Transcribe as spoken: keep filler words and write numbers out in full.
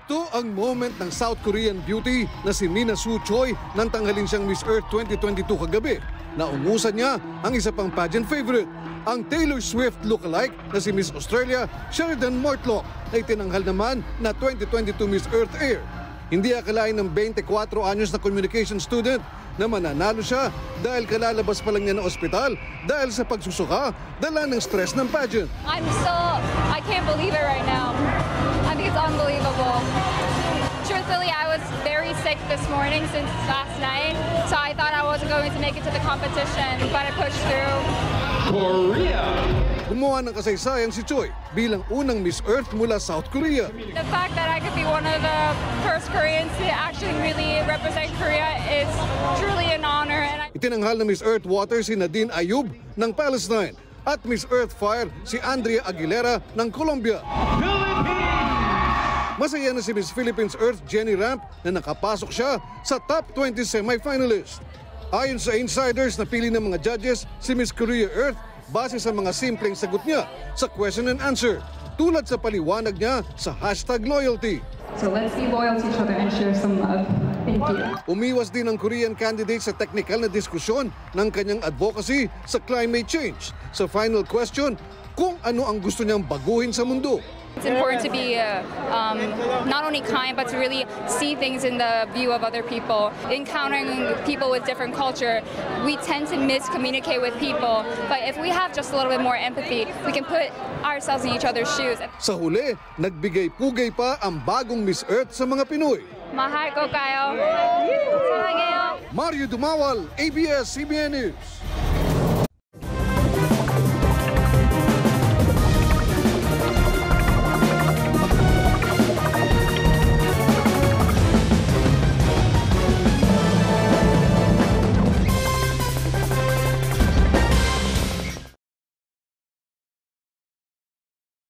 Ito ang moment ng South Korean beauty na si Mina Soo Choi nang tanghalin siyang Miss Earth twenty twenty-two kagabi. Naungusan niya ang isa pang pageant favorite, ang Taylor Swift lookalike na si Miss Australia Sheridan Mortlock na itinanghal naman na twenty twenty-two Miss Earth Air. Hindi akalain ng twenty-four anyos na communication student na mananalo siya dahil kalalabas pa lang niya ng ospital dahil sa pagsusuka, dala ng stress ng pageant. I'm still, I can't believe it right now. I think it's unbelievable. Truthfully, I was very sick this morning since last night, so I thought I wasn't going to make it to the competition, but I pushed through. Korea! Gumawa ng kasaysayan si Choi bilang unang Miss Earth mula South Korea. The fact that I could be one of the first Koreans to actually really represent Korea is truly an honor. And I... Itinanghal na Miss Earth Water si Nadine Ayub ng Palestine at Miss Earth Fire si Andrea Aguilera ng Colombia. Masaya na si Miss Philippines Earth Jenny Ramp na nakapasok siya sa top twenty semifinalist. Ayon sa insiders, napili ng mga judges si Miss Korea Earth base sa mga simpleng sagot niya sa question and answer, tulad sa paliwanag niya sa hashtag loyalty. So let's be loyal to each other and share some love. Thank you. Umiwas din ang Korean candidate sa technical na diskusyon ng kanyang advocacy sa climate change. Sa final question, kung ano ang gusto niyang baguhin sa mundo. It's important to be uh, um, not only kind, but to really see things in the view of other people. Encountering people with different culture, we tend to miscommunicate with people. But if we have just a little bit more empathy, we can put ourselves in each other's shoes. Sa huli, nagbigay-pugay pa ang bagong Miss Earth sa mga Pinoy. Mahal ko kayo. Mahal kayo. Mario Dumawal, A B S C B N News.